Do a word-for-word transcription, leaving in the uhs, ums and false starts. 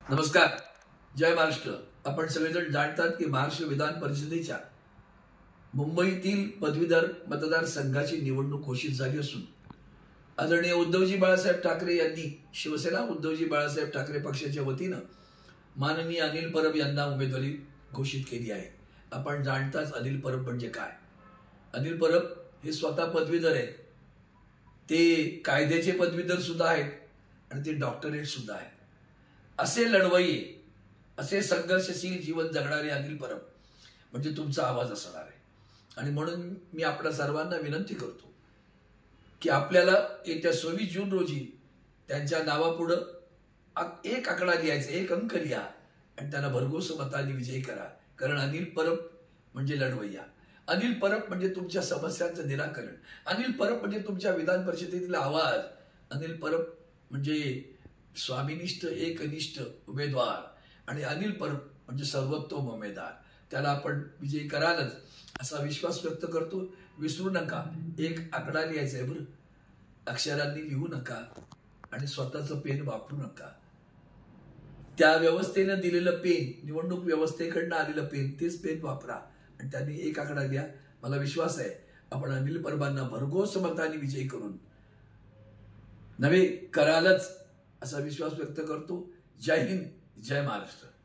नमस्कार. जय महाराष्ट्र. आपण सगळेजण जाणतात की महाराष्ट्र विधान परिषदेच्या मुंबईतील पदवीधर मतदारसंघाची निवडणूक घोषित झाली असून आदरणीय उद्धवजी बाळासाहेब ठाकरे यांनी शिवसेना उद्धवजी बाळासाहेब ठाकरे पक्षाच्या वतीनं माननीय अनिल परब यांना उमेदवारी घोषित केली आहे. आपण जाणताच अनिल परब म्हणजे काय. अनिल परब हे स्वतः पदवीधर आहेत. ते कायद्याचे पदवीधर सुद्धा आहेत आणि ते डॉक्टरेट सुद्धा आहेत. असे लढवय्ये, असे संघर्षशील जीवन जगणारे अनिल परब म्हणजे तुमचा आवाज असणार आहे. आणि म्हणून मी आपल्या सर्वांना विनंती करतो की आपल्याला येत्या सव्वीस जून रोजी त्यांच्या नावापुढं एक आकडा लिहायचा, एक अंक लिहा आणि त्यांना भरघोस मतांनी विजयी करा. कारण अनिल परब म्हणजे लढवय्या, अनिल परब म्हणजे तुमच्या समस्यांचं निराकरण, अनिल परब म्हणजे तुमच्या विधान परिषदेतील आवाज, अनिल परब म्हणजे स्वामीनिष्ठ एकनिष्ठ उमेदवार आणि अनिल परब म्हणजे सर्वोत्तम उमेदवार. त्याला आपण विजयी करालच असा विश्वास व्यक्त करतो. विसरू नका, एक आकडा लिहायचा आहे बरं, अक्षरांनी लिहू नका आणि स्वतःचं पेन वापरू नका. त्या व्यवस्थेनं दिलेलं पेन, निवडणूक व्यवस्थेकडनं आलेलं पेन, तेच पेन वापरा आणि त्यांनी एक आकडा लिहा. मला विश्वास आहे आपण अनिल परबांना भरघोस मतांनी विजयी करून नव्हे करालच असा विश्वास व्यक्त करतो. जय हिंद, जय महाराष्ट्र.